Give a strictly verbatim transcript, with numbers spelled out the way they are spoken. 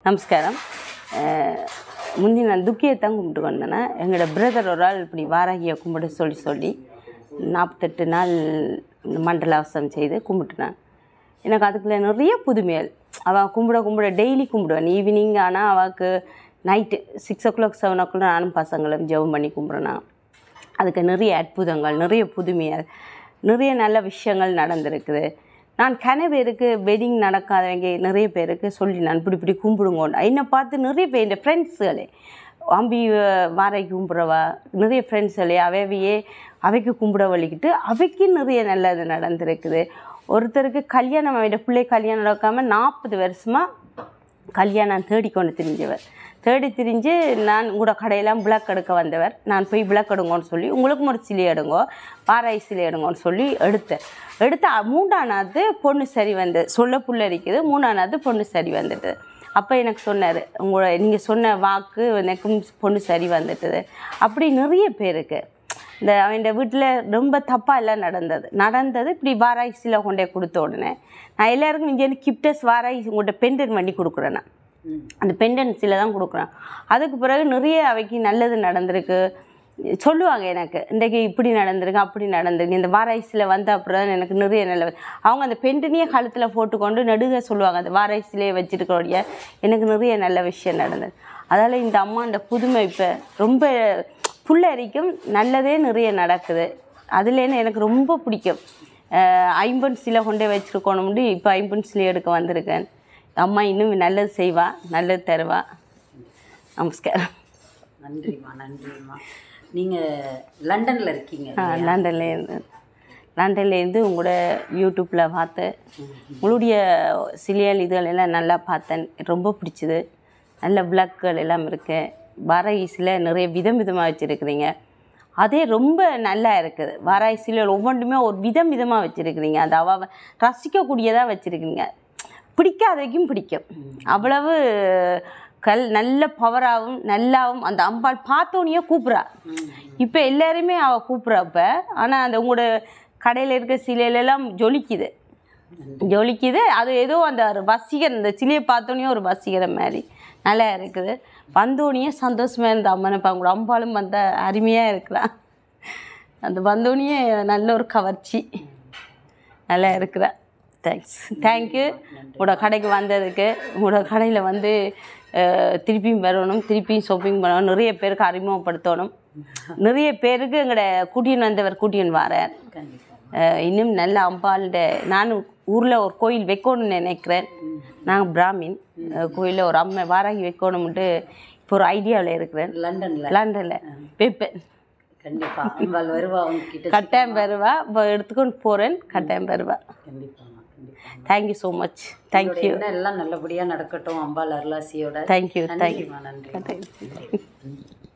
நமஸ்காரம். முந்தி நான் துக்கியை தான் கும்பிட்டு வந்தேன்னா எங்களோட பிரதர் ஒரு ஆள் இப்படி வாராகியை கும்பிட சொல்லி சொல்லி நாற்பத்தெட்டு நாள் மண்டலாவசம் செய்து கும்பிட்டுனான். எனக்கு அதுக்குள்ள நிறைய புதுமைகள். அவள் கும்பிட கும்பிட டெய்லி கும்பிடுவேன். ஈவினிங் ஆனால் அவளுக்கு night six o'clock seven o'clock நானும் பசங்களும் ஜெபம் பண்ணி கும்பிட்றேன்னா அதுக்கு நிறைய அற்புதங்கள், நிறைய புதுமைகள், நிறைய நல்ல விஷயங்கள் நடந்திருக்குது. நான் கன பேருக்கு வெட்டிங் நடக்காதவங்க நிறைய பேருக்கு சொல்லி நான் இப்படி இப்படி கும்பிடுங்கோன்னு என்னை பார்த்து நிறைய பேர் என் ஃப்ரெண்ட்ஸுகளே அம்பி வாரைக்கு கும்பிட்றவா நிறைய ஃப்ரெண்ட்ஸுகளே அவையே அவைக்கு கும்பிட வலிக்கிட்டு அவைக்கு நிறைய நல்லது நடந்திருக்குது. ஒருத்தருக்கு கல்யாணம் அவட பிள்ளை கல்யாணம் நடக்காமல் நாற்பது வருஷமாக கல்யாணம் தேடிக்கொண்டு திரிஞ்சவர். தேடி திரிஞ்சு நான் உங்களோட கடையெல்லாம் விளக்கு எடுக்க வந்தவர். நான் போய் விளக்கு எடுங்கன்னு சொல்லி உங்களுக்கும் ஒரு சிலை எடுங்கோ பாராய் சிலை எடுங்கன்னு சொல்லி எடுத்தேன். எடுத்து மூன்றானாவது பொண்ணு சரி வந்து சொல்ல புள்ள இருக்குது. மூணானாவது பொண்ணு சரி வந்துட்டு அப்போ எனக்கு சொன்னார், உங்களோட நீங்கள் சொன்ன வாக்கு எனக்கும் பொண்ணு சரி வந்துட்டுது. அப்படி நிறைய பேருக்கு இந்த அவன் வீட்டில் ரொம்ப தப்பாக எல்லாம் நடந்தது நடந்தது இப்படி வாராய் சிலை கொண்டே கொடுத்த உடனே நான் எல்லாருக்கும் இங்கே கிப்டஸ் வாராய் உங்கள்கிட்ட பெண்டன் பண்ணி கொடுக்குறேன். நான் அந்த பெண்டன்சில தான் கொடுக்குறேன். அதுக்கு பிறகு நிறைய அவைக்கு நல்லது நடந்திருக்கு சொல்லுவாங்க. எனக்கு இன்றைக்கு இப்படி நடந்திருக்கு அப்படி நடந்திருக்கு இந்த வாராய்சியில் வந்த அப்புறம் எனக்கு நிறைய நல்லது. அவங்க அந்த பெண்டனையே கழுத்தில் போட்டுக்கொண்டு நடுக சொல்லுவாங்க. அந்த வாராய்சிலையே வச்சுருக்கோடைய எனக்கு நிறைய நல்ல விஷயம் நடந்தது. அதால் இந்த அம்மா அந்த புதுமை இப்போ ரொம்ப புள்ளரிக்கும் நல்லதே நிறைய நடக்குது. அதுலேன்னு எனக்கு ரொம்ப பிடிக்கும். ஐம்பன் சிலை கொண்டே வச்சுருக்கணும்னு இப்போ ஐம்பன் சிலை எடுக்க வந்திருக்கேன். அம்மா இன்னும் நல்லது செய்வா, நல்லது தருவா. நமஸ்காரம். நன்றிம்மா நன்றிம்மா. நீங்கள் லண்டனில் இருக்கீங்க? ஆ லண்டன்லேருந்து லண்டன்லேருந்து உங்களோட யூடியூப்பில் பார்த்தேன். உங்களுடைய சிலியல் இதுகள் எல்லாம் நல்லா பார்த்தேன். ரொம்ப பிடிச்சிது. நல்ல விளக்குகள் எல்லாம் இருக்கு. வாராய்சியில் நிறைய விதம் விதமாக வச்சுருக்கிறீங்க. அதே ரொம்ப நல்லா இருக்குது. வாராய்சியில் ஒவ்வொன்றுமே ஒரு விதம் விதமாக வச்சுருக்கிறீங்க. அது அவ ரசிக்கக்கூடியதாக வச்சுருக்கிறீங்க. பிடிக்காதைக்கும் பிடிக்கும். அவ்வளவு கல் நல்ல பவராகவும் நல்லாவும் அந்த அம்பாள் பார்த்தோன்னே கூப்பிட்றா. இப்போ எல்லாருமே அவள் கூப்பிட்றப்ப ஆனால் அந்த உங்களோட கடையில் இருக்க சிலையிலெல்லாம் ஜொலிக்குது ஜொலிக்குது அது ஏதோ அந்த வசீகரம் அந்த சிலையை பார்த்தோன்னே ஒரு வசீகரம் மாதிரி நல்லா இருக்குது. வந்தோடனே சந்தோஷமாக இருந்த அம்மனை உங்களோட அம்பாளும் வந்த அருமையாக இருக்கிறான். அந்த வந்தோடனே நல்ல ஒரு கவர்ச்சி நல்லா இருக்கிறா. தேங்க்ஸ் தேங்க்யூ உங்களோட கடைக்கு வந்ததுக்கு. உங்களோட கடையில் வந்து திருப்பியும் வரணும், திருப்பியும் ஷாப்பிங் பண்ணணும், நிறைய பேருக்கு அறிமுகப்படுத்தணும். நிறைய பேருக்கு எங்களோட கூட்டியன் வந்தவர் கூட்டியன் வாரார். இன்னும் நல்ல அம்பாள்ட நானும் ஊரில் ஒரு கோயில் வைக்கணும்னு நினைக்கிறேன். நாங்கள் பிராமின் கோயிலில் ஒரு அம்மை வாராகி வைக்கணும்ட்டு இப்போ ஒரு ஐடியாவில் இருக்கிறேன். லண்டனில் லண்டனில் வைப்பேன். கண்டிப்பாக வருவா. கட்டாயம் வருவா. இப்போ எடுத்துக்கொண்டு போகிறேன். கட்டாயம் வருவா. கண்டிப்பாக. Thank you so much. தேங்க்யூ. எல்லாம் நல்லபடியாக நடக்கட்டும் அம்பாள் அருளாசியோட. தேங்க்யூ. தேங்க்யூ. நன்றி. தேங்க்யூ.